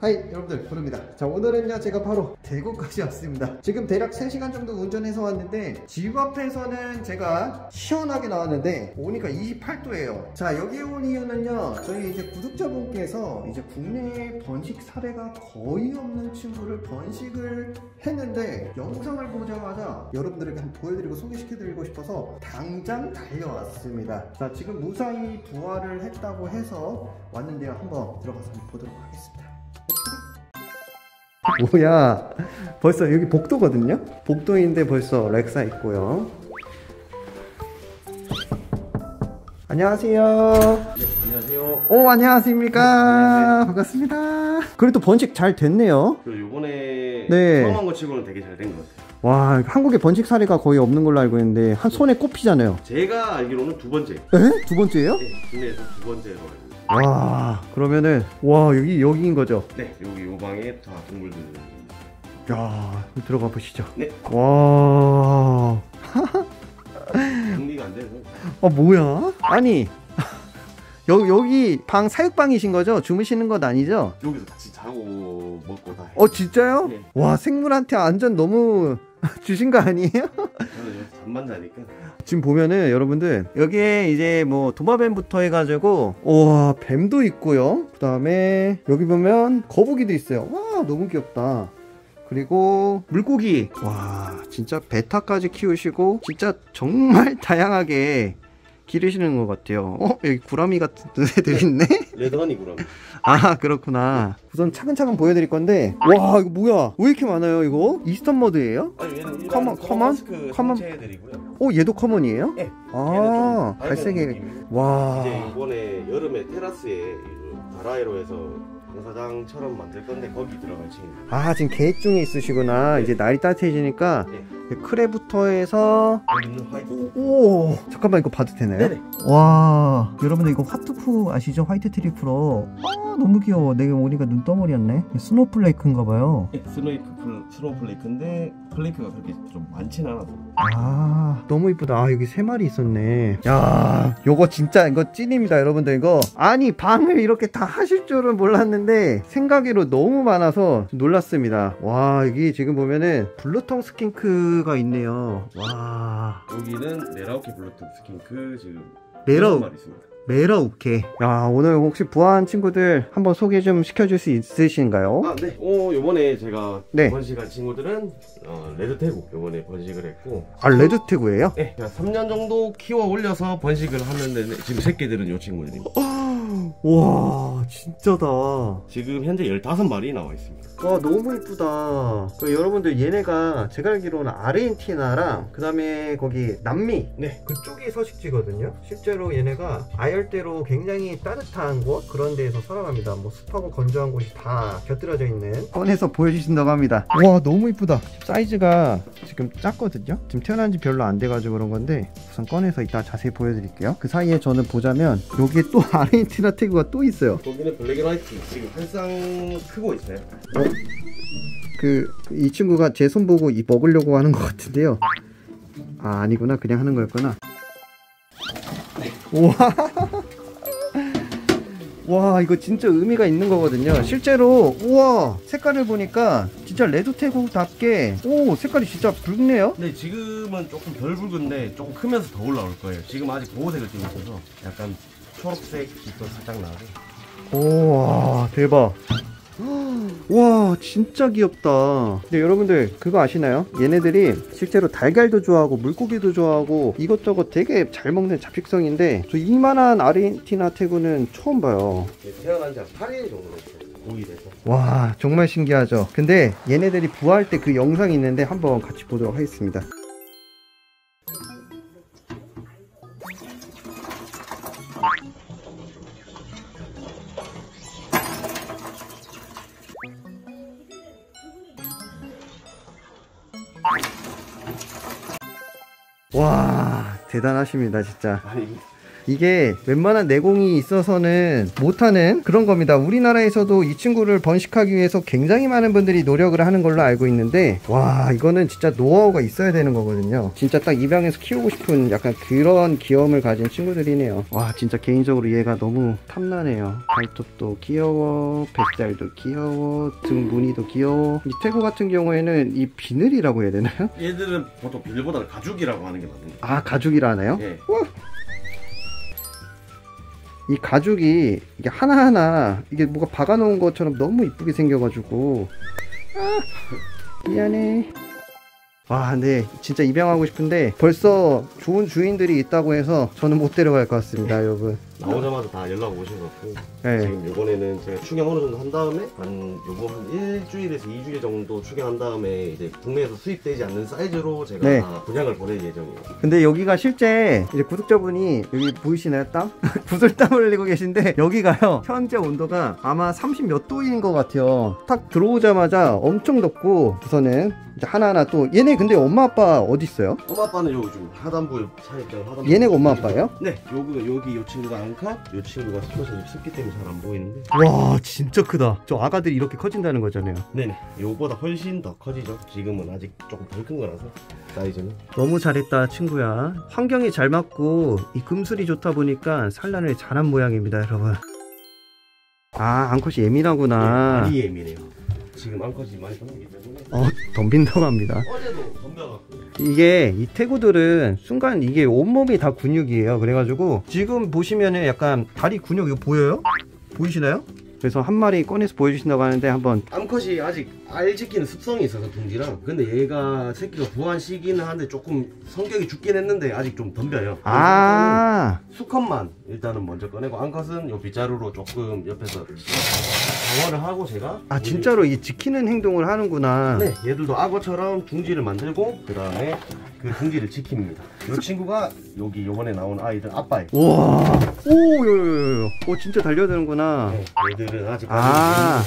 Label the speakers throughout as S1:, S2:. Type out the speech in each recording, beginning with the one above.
S1: 하이 여러분들, 부릅니다. 자, 오늘은요 제가 바로 대구까지 왔습니다. 지금 대략 3시간 정도 운전해서 왔는데 집 앞에서는 제가 시원하게 나왔는데 오니까 28도예요 자, 여기 온 이유는요, 저희 이제 구독자분께서 이제 국내 번식 사례가 거의 없는 친구를 번식을 했는데 영상을 보자마자 여러분들에게 한번 보여드리고 소개시켜드리고 싶어서 당장 달려왔습니다. 자, 지금 무사히 부활을 했다고 해서 왔는데요, 한번 들어가서 한번 보도록 하겠습니다. 뭐야, 벌써 여기 복도거든요? 복도인데 벌써 렉사 있고요. 안녕하세요.
S2: 네, 안녕하세요.
S1: 오, 안녕하십니까.
S2: 안녕하세요.
S1: 반갑습니다. 그래도 번식 잘 됐네요.
S2: 요번에
S1: 네.
S2: 처음 한 거 치고는 되게 잘 된 것 같아요.
S1: 와, 한국에 번식 사례가 거의 없는 걸로 알고 있는데 한 손에 꼽히잖아요.
S2: 제가 알기로는 두 번째.
S1: 에? 두 번째예요?
S2: 네, 국내에서 두 번째로 알고 있어요.
S1: 와, 그러면은 와, 여기인 거죠?
S2: 네, 여기 요 방에 다 동물들.
S1: 야, 들어가 보시죠.
S2: 네.
S1: 와.
S2: 정리가 안 돼서.
S1: 뭐야? 아니, 여기 방 사육방이신 거죠? 주무시는 것 아니죠?
S2: 여기서 같이 자고 먹고 다.
S1: 진짜요?
S2: 네.
S1: 와, 생물한테 안전 너무 주신 거 아니에요?
S2: 저는 여기서 잠만 자니까.
S1: 지금 보면은 여러분들 여기에 이제 뭐 도마뱀부터 해가지고, 우와, 뱀도 있고요. 그 다음에 여기 보면 거북이도 있어요. 와, 너무 귀엽다. 그리고 물고기, 와, 진짜 베타까지 키우시고 진짜 정말 다양하게 기르시는 것 같아요. 여기 구라미 같은 애들 있네?
S2: 레드허니 구름.
S1: 아, 그렇구나. 우선 차근차근 보여드릴 건데, 와, 이거 뭐야, 왜 이렇게 많아요? 이거 이스턴 머드예요?
S2: 아니, 얘는
S1: 커먼? 커먼?
S2: 성체들이고요.
S1: 얘도 커먼이에요?
S2: 네.
S1: 아, 갈색이. 와.
S2: 이제 이번에 여름에 테라스에 다라이로에서 장사장처럼 만들 건데 거기 들어갈 친구.
S1: 지금 계획 중에 있으시구나.
S2: 네.
S1: 이제 날이 따뜻해지니까.
S2: 네.
S1: 크레부터 해서.
S2: 여기 있는 화이트.
S1: 오, 잠깐만, 이거 봐도 되나요?
S2: 네네.
S1: 와, 여러분들 이거 화투프 아시죠? 화이트 트리플러. 너무 귀여워. 내가 오니까 눈덩어리였네. 스노우플레이크인가봐요.
S2: 네, 스노우플레이크인데 플레이크가 그렇게 좀 많진 않아서.
S1: 너무 이쁘다. 여기 3마리 있었네. 야, 요거 진짜 이거 찐입니다, 여러분들. 이거 아니, 방을 이렇게 다 하실 줄은 몰랐는데 생각외로 너무 많아서 놀랐습니다. 와, 여기 지금 보면은 블루텅 스킨크가 있네요. 와,
S2: 여기는 메라우키 블루투스 스킨크 지금
S1: 메라우-
S2: 6마리 있습니다.
S1: 메라우케. 야, 오늘 혹시 부화한 친구들 한번 소개 좀 시켜줄 수 있으신가요?
S2: 네. 요번에 제가
S1: 네.
S2: 번식한 친구들은 레드태구 요번에 번식을 했고.
S1: 레드태구예요?
S2: 네. 제가 3년 정도 키워 올려서 번식을 하는데 지금 새끼들은 요 친구들입니다.
S1: 와, 진짜다.
S2: 지금 현재 15마리 나와 있습니다.
S1: 와, 너무 이쁘다. 여러분들, 얘네가 제가 알기로는 아르헨티나랑 그 다음에 거기 남미,
S2: 네.
S1: 그쪽이 서식지거든요. 실제로 얘네가 아열대로 굉장히 따뜻한 곳, 그런 데에서 살아갑니다. 뭐 습하고 건조한 곳이 다 곁들여져 있는. 꺼내서 보여주신다고 합니다. 와, 너무 이쁘다. 사이즈가 지금 작거든요. 지금 태어난 지 별로 안 돼가지고 그런 건데 우선 꺼내서 이따 자세히 보여드릴게요. 그 사이에 저는 보자면 여기에 또 아르헨티나 태구가 또 있어요.
S2: 거기는 블랙 앤 화이트 지금 한쌍 크고 있어요.
S1: 이 친구가 제 손 보고 먹으려고 하는 것 같은데요. 아니구나, 그냥 하는 거였구나. 우와. 와, 이거 진짜 의미가 있는 거거든요. 실제로, 우와, 색깔을 보니까 진짜 레드태국답게, 오, 색깔이 진짜 붉네요.
S2: 네, 지금은 조금 덜 붉은데 조금 크면서 더 올라올 거예요. 지금 아직 보호색을 띄고 있어서 약간 초록색이 또 살짝 나고.
S1: 우와, 대박. 와, 진짜 귀엽다. 근데 여러분들 그거 아시나요? 얘네들이 실제로 달걀도 좋아하고 물고기도 좋아하고 이것저것 되게 잘 먹는 잡식성인데, 저 이만한 아르헨티나 태구는 처음 봐요.
S2: 네, 태어난 지 한 8일 정도 됐어요. 고기 돼서.
S1: 와, 정말 신기하죠. 근데 얘네들이 부화할 때 그 영상이 있는데 한번 같이 보도록 하겠습니다. 와, 대단하십니다, 진짜.
S2: 아니,
S1: 이게 웬만한 내공이 있어서는 못하는 그런 겁니다. 우리나라에서도 이 친구를 번식하기 위해서 굉장히 많은 분들이 노력을 하는 걸로 알고 있는데, 와, 이거는 진짜 노하우가 있어야 되는 거거든요. 진짜 딱 입양해서 키우고 싶은 약간 그런 귀여움을 가진 친구들이네요. 와, 진짜 개인적으로 얘가 너무 탐나네요. 발톱도 귀여워, 뱃살도 귀여워, 등 무늬도 귀여워. 이 태고 같은 경우에는 이 비늘이라고 해야 되나요?
S2: 얘들은 보통 비늘보다는 가죽이라고 하는 게 맞는 거예요.
S1: 아, 가죽이라 하나요?
S2: 예.
S1: 우와. 이 가죽이 이게 하나하나 이게 뭐가 박아놓은 것처럼 너무 이쁘게 생겨가지고, 아, 미안해. 와, 근데 진짜 입양하고 싶은데 벌써 좋은 주인들이 있다고 해서 저는 못 데려갈 것 같습니다, 여러분.
S2: 나오자마자 다 연락 오신 것 같고,
S1: 네.
S2: 지금 요번에는 제가 추경 어느 정도 한 다음에 요거 한 일주일에서 2주일 정도 추경한 다음에 이제 국내에서 수입되지 않는 사이즈로 제가
S1: 네.
S2: 다 분양을 보낼 예정이에요.
S1: 근데 여기가 실제 이제 구독자분이 여기 보이시나요? 땀? 구슬땀을 흘리고 계신데, 여기가요 현재 온도가 아마 30 몇 도인 것 같아요. 딱 들어오자마자 엄청 덥고, 우선은 이제 하나하나 또 얘네 근데 엄마 아빠 어디 있어요?
S2: 엄마 아빠는 요좀 하단부에 차있잖아요. 하단부.
S1: 얘네가 엄마 아빠예요?
S2: 네, 여기 요 친구가 앙카, 요 친구가 스컷이 습기 때문에 잘 안 보이는데.
S1: 와, 진짜 크다. 저 아가들이 이렇게 커진다는 거잖아요.
S2: 네네, 요거보다 훨씬 더 커지죠. 지금은 아직 조금 덜 큰 거라서 사이즈는.
S1: 너무 잘했다, 친구야. 환경이 잘 맞고 이 금술이 좋다 보니까 산란을 잘한 모양입니다, 여러분. 아, 앙컷이 예민하구나.
S2: 네, 많이 예민해요. 지금 앙컷이 많이 덤비기 때문에.
S1: 덤빈다고 합니다.
S2: 어제도 덤벼갖고.
S1: 이게 이 태구들은 순간 이게 온몸이 다 근육이에요. 그래가지고 지금 보시면은 약간 다리 근육 이거 보여요? 보이시나요? 그래서 한 마리 꺼내서 보여주신다고 하는데 한번.
S2: 암컷이 아직 알 지키는 습성이 있어서 둥지랑. 근데 얘가 새끼가 부화한 시기는 한데 조금 성격이 죽긴 했는데 아직 좀 덤벼요.
S1: 아,
S2: 수컷만 일단은 먼저 꺼내고, 암컷은 요 빗자루로 조금 옆에서 방어를 하고 제가.
S1: 아, 진짜로 이 지키는 행동을 하는구나.
S2: 네, 얘들도 악어처럼 둥지를 만들고 그 다음에 그 둥지를 지킵니다. 이 친구가 여기 요번에 나온 아이들 아빠예요.
S1: 와, 오, 요요요요. 오, 진짜 달려드는구나.
S2: 네, 얘들은 아직
S1: 아,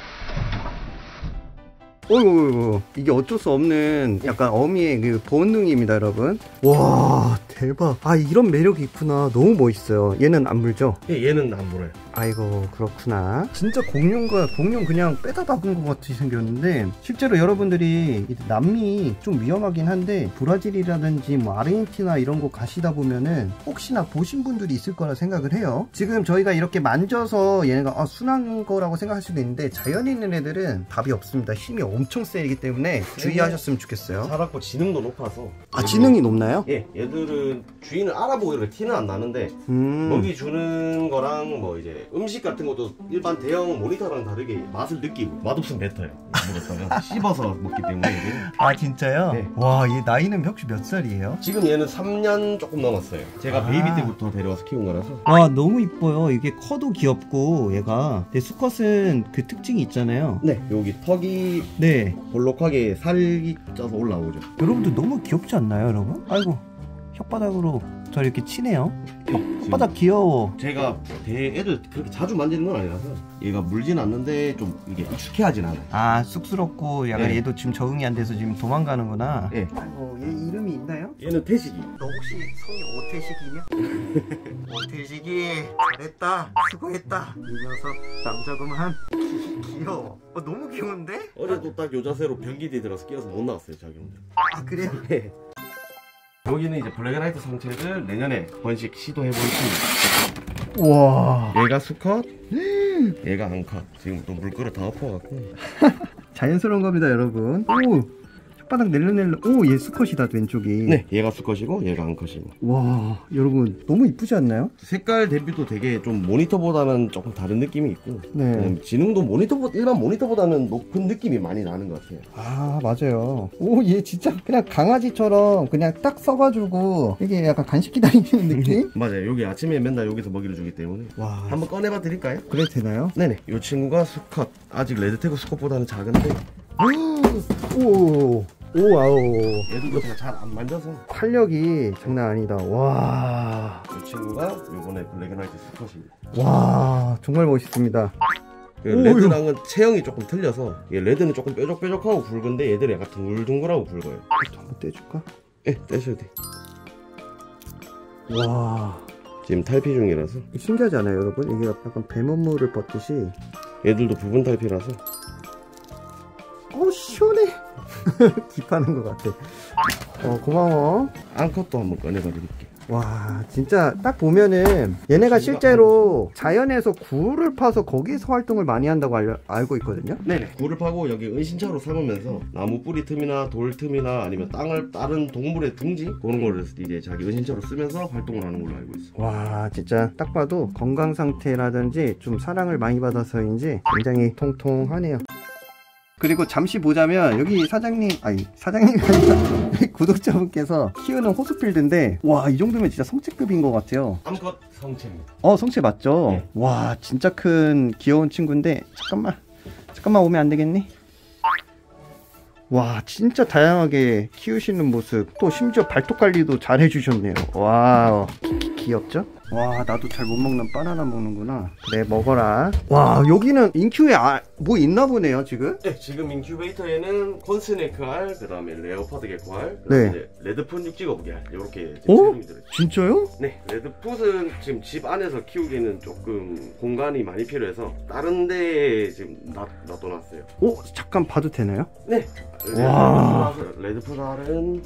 S1: 어이구, 이게 어쩔 수 없는 약간 어미의 그 본능입니다, 여러분. 와, 대박. 아, 이런 매력이 있구나. 너무 멋있어요. 얘는 안 물죠?
S2: 예, 얘는 안 물어요.
S1: 아이고, 그렇구나. 진짜 공룡과 공룡 그냥 빼다 박은 것 같이 생겼는데, 실제로 여러분들이 남미 좀 위험하긴 한데 브라질이라든지 뭐 아르헨티나 이런 곳 가시다 보면은 혹시나 보신 분들이 있을 거라 생각을 해요. 지금 저희가 이렇게 만져서 얘네가 순한 거라고 생각할 수도 있는데, 자연에 있는 애들은 답이 없습니다. 힘이 엄청 세기 때문에 주의하셨으면 좋겠어요.
S2: 살았고 지능도 높아서.
S1: 아, 지능이 높나요?
S2: 예, 얘들은 주인을 알아보고 이렇게 티는 안 나는데, 먹이 주는 거랑 뭐 이제 음식 같은 것도 일반 대형 모니터랑 다르게 맛을 느끼고, 맛없으면 뱉어요. 물었다가 씹어서 먹기 때문에. 얘는.
S1: 아, 진짜요?
S2: 네.
S1: 와, 얘 나이는 혹시 몇 살이에요?
S2: 지금 얘는 3년 조금 넘었어요. 제가 베이비 때부터 데려와서 키운 거라서.
S1: 와, 너무 이뻐요. 이게 커도 귀엽고 얘가. 근데 수컷은 그 특징이 있잖아요.
S2: 네, 여기 턱이
S1: 네,
S2: 볼록하게 살이 쪄서 올라오죠.
S1: 여러분들 너무 귀엽지 않나요, 여러분? 아이고, 혓바닥으로 저 이렇게 치네요. 혓바닥 귀여워.
S2: 제가 애들 그렇게 자주 만지는 건 아니라서 얘가 물진 않는데 좀 이게 익숙해하진 않아요.
S1: 아, 쑥스럽고 약간
S2: 네.
S1: 얘도 지금 적응이 안 돼서 지금 도망가는구나.
S2: 예.
S1: 아이고, 얘 이름이 있나요?
S2: 얘는 태식이.
S1: 너 혹시 성이 오태식이냐? 오태식이 잘했다, 수고했다. 이 녀석 남자구만. 귀여워. 너무 귀여운데?
S2: 어제도 딱 요 자세로 변기대에 들어서 끼어서 못 나왔어요, 자기 혼자.
S1: 아, 그래요?
S2: 네. 여기는 이제 블랙앤화이트 성체들 내년에 번식 시도해볼 수.
S1: 와,
S2: 얘가 수컷, 얘가 앙컷. 지금 또 물그릇 다 엎어갖고.
S1: 자연스러운 겁니다, 여러분. 오, 혓바닥 낼름낼름. 오, 얘 수컷이다, 왼쪽이.
S2: 네, 얘가 수컷이고 얘가 앙컷이고.
S1: 와, 여러분 너무 이쁘지 않나요?
S2: 색깔 대비도 되게 좀 모니터보다는 조금 다른 느낌이 있고,
S1: 네.
S2: 지능도 일반 모니터보다는 높은 느낌이 많이 나는 것 같아요.
S1: 아, 맞아요. 오, 얘 진짜 그냥 강아지처럼 그냥 딱 써가지고 이게 약간 간식 기다리는 느낌?
S2: 맞아요. 여기 아침에 맨날 여기서 먹이를 주기 때문에.
S1: 와,
S2: 한번 꺼내봐 드릴까요?
S1: 그래도 되나요?
S2: 네네. 이 친구가 수컷. 아직 레드태그 수컷보다는 작은데
S1: 오, 오, 와우.
S2: 얘들도 제가 잘 안 만져서.
S1: 탄력이 장난 아니다. 와,
S2: 이 친구가 요번에 블랙앤화이트 수컷입니다.
S1: 와, 정말 멋있습니다.
S2: 그 레드랑은 체형이 조금 틀려서, 얘 레드는 조금 뾰족뾰족하고 굵은데 얘들은 약간 둥글둥글하고 굵어요.
S1: 한번 떼줄까?
S2: 예, 떼셔도 돼.
S1: 와,
S2: 지금 탈피 중이라서.
S1: 신기하지 않아요 여러분? 이게 약간 뱀업무를 벗듯이.
S2: 얘들도 부분 탈피라서.
S1: 시원해. 깁하는 것 같아. 고마워.
S2: 암컷도 한번 꺼내봐 드릴게.
S1: 와 진짜 딱 보면은 얘네가 실제로 자연에서 굴을 파서 거기서 활동을 많이 한다고 알고 있거든요.
S2: 네네. 굴을 파고 여기 은신처로 삼으면서 나무 뿌리 틈이나 돌 틈이나 아니면 땅을 다른 동물의 둥지 그런 거를 이제 자기 은신처로 쓰면서 활동을 하는 걸로 알고 있어.
S1: 와 진짜 딱 봐도 건강 상태라든지 좀 사랑을 많이 받아서인지 굉장히 통통하네요. 그리고 잠시 보자면 여기 사장님이 아니라 구독자분께서 키우는 호스필드인데 와 이 정도면 진짜 성체급인 것 같아요.
S2: 암컷 성체입니다.
S1: 성체 맞죠?
S2: 네.
S1: 와 진짜 큰 귀여운 친구인데 잠깐만 오면 안 되겠니? 와 진짜 다양하게 키우시는 모습, 또 심지어 발톱 관리도 잘 해주셨네요. 와우 귀엽죠? 와 나도 잘 못 먹는 바나나 먹는구나. 그래 먹어라. 와 여기는 인큐에 뭐 있나 보네요 지금?
S2: 네 지금 인큐베이터에는 콘스네이크 알, 그 다음에 레오파드 개코 알, 그
S1: 네.
S2: 다음에 이제 레드풋 육지거북이 알 이렇게
S1: 어?
S2: 제품이 들어있어요.
S1: 진짜요?
S2: 네 레드풋은 지금 집 안에서 키우기는 조금 공간이 많이 필요해서 다른 데에 지금 놔둬놨어요.
S1: 잠깐 봐도 되나요?
S2: 네.
S1: 와.
S2: 레드풋 알은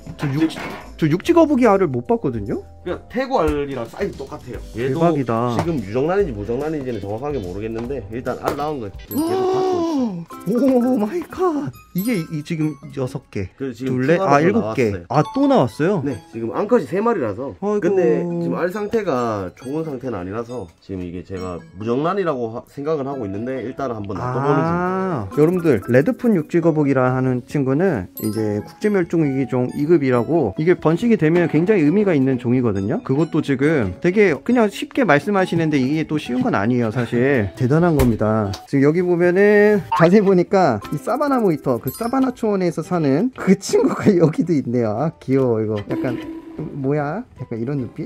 S1: 저 육지거북이 알을 못 봤거든요?
S2: 그냥 태고 알이랑 사이즈 똑같아요. 얘도
S1: 대박이다.
S2: 지금 유정란인지 무정란인지는 정확하게 모르겠는데 일단 알 나온 거 지금 계속 갖고 있어요.
S1: 오 마이 갓. 이게 지금 6개.
S2: 그래서 지금
S1: 둘레?
S2: 추가로
S1: 7개.
S2: 나왔어요.
S1: 또 나왔어요?
S2: 네 지금 암컷이 3마리라서.
S1: 아이고.
S2: 근데 지금 알 상태가 좋은 상태는 아니라서 지금 이게 제가 무정란이라고 생각은 하고 있는데 일단은 한번 놔둬보는 중.
S1: 여러분들 레드풋 육지거북이라 하는 친구는 이제 국제멸종위기종 2급이라고, 이게 번식이 되면 굉장히 의미가 있는 종이거든요. 그것도 지금 되게 그냥 쉽게 말씀하시는데 이게 또 쉬운 건 아니에요 사실. 대단한 겁니다. 지금 여기 보면은 자세히 보니까 이 사바나 모니터, 그 사바나 초원에서 사는 그 친구가 여기도 있네요. 귀여워. 이거 약간 뭐야? 약간 이런 눈빛?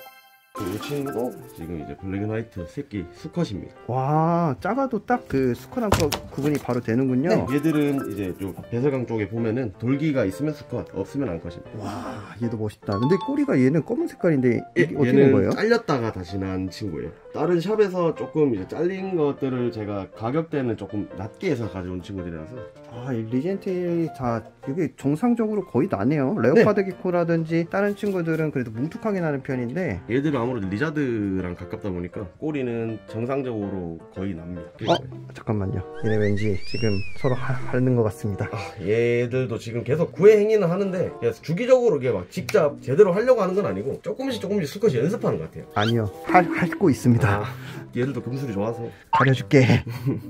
S2: 이 친구도 지금 이제 블랙앤화이트 새끼 수컷입니다.
S1: 와 작아도 딱 그 수컷한 거 구분이 바로 되는군요.
S2: 네, 얘들은 이제 좀 배설강 쪽에 보면은 돌기가 있으면 수컷, 없으면 암컷입니다.
S1: 와 얘도 멋있다. 근데 꼬리가 얘는 검은 색깔인데 이게 어떻게 된
S2: 얘는
S1: 거예요?
S2: 잘렸다가 다시 난 친구예요. 다른 샵에서 조금 이제 잘린 것들을 제가 가격대는 조금 낮게 해서 가져온 친구들이라서.
S1: 이 리젠트일이 다 이게 정상적으로 거의 나네요. 레오파드 기코라든지 다른 친구들은 그래도 뭉툭하게 나는 편인데
S2: 얘들은 아무래도 리자드랑 가깝다 보니까 꼬리는 정상적으로 거의 납니다.
S1: 잠깐만요. 얘네 왠지 지금 서로 하는 것 같습니다.
S2: 얘들도 지금 계속 구애 행위는 하는데 그래서 주기적으로 이게 막 직접 제대로 하려고 하는 건 아니고 조금씩 수컷이 연습하는 것 같아요.
S1: 아니요, 하고 있습니다.
S2: 얘들도 금술이 좋아서
S1: 가려줄게.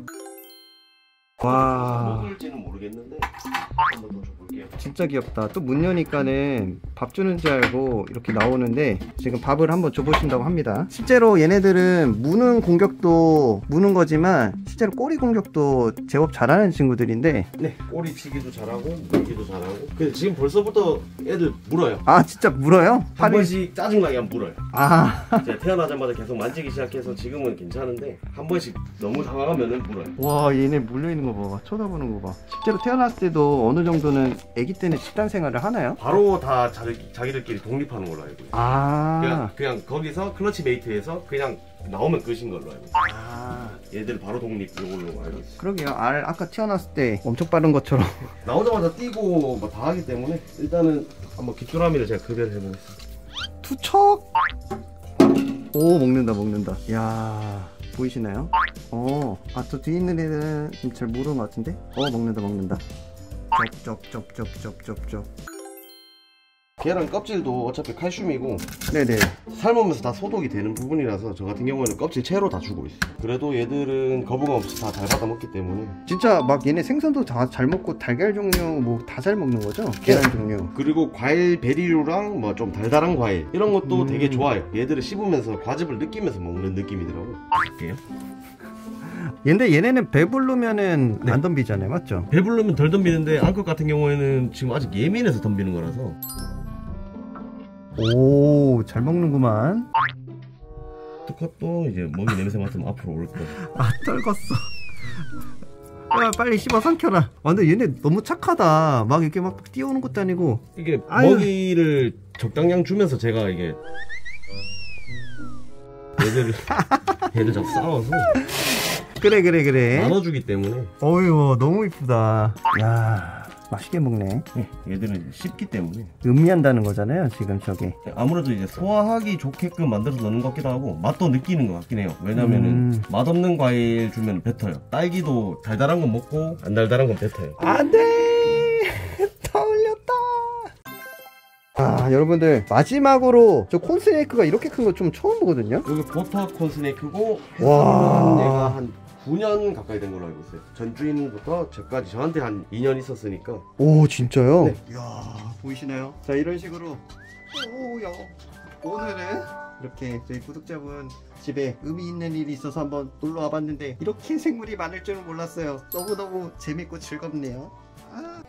S1: 와
S2: 먹을지는 모르겠는데 한번 더 줘볼게요.
S1: 진짜 귀엽다. 또 문 여니까는 밥 주는 줄 알고 이렇게 나오는데 지금 밥을 한번 줘보신다고 합니다. 실제로 얘네들은 무는 공격도 무는 거지만 실제로 꼬리 공격도 제법 잘하는 친구들인데,
S2: 네 꼬리치기도 잘하고 물기도 잘하고. 근데 지금 벌써부터 애들 물어요.
S1: 진짜 물어요?
S2: 한 번씩 짜증나게 안 물어요.
S1: 제가
S2: 태어나자마자 계속 만지기 시작해서 지금은 괜찮은데 한 번씩 너무 당황하면은 물어요.
S1: 와 얘네 물려있는 거 봐봐. 쳐다보는 거 봐. 실제로 태어났을 때도 어느 정도는 아기 때는 집단 생활을 하나요?
S2: 바로 다 자기들끼리 독립하는 걸로 알고 있어요. 그냥 거기서 클러치 메이트에서 그냥 나오면 끝인 걸로 알고 있어요. 얘들 바로 독립 이걸로 알고 있어요.
S1: 그러게요. 알 아까 태어났을 때 엄청 빠른 것처럼
S2: 나오자마자 뛰고 뭐 다 하기 때문에 일단은 한번 귀뚜라미를 제가 급여를 해보겠습니다.
S1: 투척! 오 먹는다. 이야 보이시나요? 저 뒤에 있는 애들은 잘 모르는 것 같은데? 먹는다. 쩝.
S2: 걔랑 껍질도 어차피 칼슘이고
S1: 네네.
S2: 삶으면서 다 소독이 되는 부분이라서 저 같은 경우에는 껍질 채로 다 주고 있어요. 그래도 얘들은 거부감 없이 다 잘 받아 먹기 때문에.
S1: 진짜 막 얘네 생선도 다 잘 먹고 달걀 종류 뭐 다 잘 먹는 거죠? 계란 종류. 그리고
S2: 과일 베리류랑 뭐 좀 달달한 과일 이런 것도 되게 좋아요. 얘들을 씹으면서 과즙을 느끼면서 먹는 느낌이더라고요. 볼게요.
S1: 근데 얘네는 배부르면은 안 덤비잖아요, 맞죠?
S2: 배부르면 덜 덤비는데 암컷 같은 경우에는 지금 아직 예민해서 덤비는 거라서.
S1: 오, 잘 먹는구만.
S2: 수컷도 이제 먹이 냄새 맡으면 앞으로 올 거예요.
S1: 떨궜어. 빨리 씹어 삼켜라. 근데 얘네 너무 착하다. 막 이렇게 막 뛰어오는 것도 아니고.
S2: 이게 먹이를 적당량 주면서 제가 이게 얘들 자꾸 싸워서
S1: 그래.
S2: 나눠주기 때문에.
S1: 어휴, 너무 이쁘다. 야, 맛있게 먹네.
S2: 얘들은 이제 씹기 때문에
S1: 음미한다는 거잖아요, 지금 저게.
S2: 아무래도 이제 소화하기 좋게끔 만들어서 넣는 것 같기도 하고 맛도 느끼는 것 같긴 해요. 왜냐면은 맛없는 과일 주면 뱉어요. 딸기도 달달한 건 먹고 안 달달한 건 뱉어요.
S1: 안돼. 다 올렸다. 아, 여러분들 마지막으로 저 콘스네이크가 이렇게 큰 거 좀 처음 보거든요.
S2: 여기 버터 콘스네이크고
S1: 와.
S2: 횟수는 얘가 한 9년 가까이 된 걸로 알고 있어요. 전 주인부터 저까지 저한테 한 2년 있었으니까.
S1: 오, 진짜요?
S2: 네.
S1: 이야, 보이시나요? 자, 이런 식으로 오야. 오늘은 이렇게 저희 구독자분 집에 의미 있는 일이 있어서 한번 놀러 와봤는데 이렇게 생물이 많을 줄은 몰랐어요. 너무너무 재밌고 즐겁네요. 아.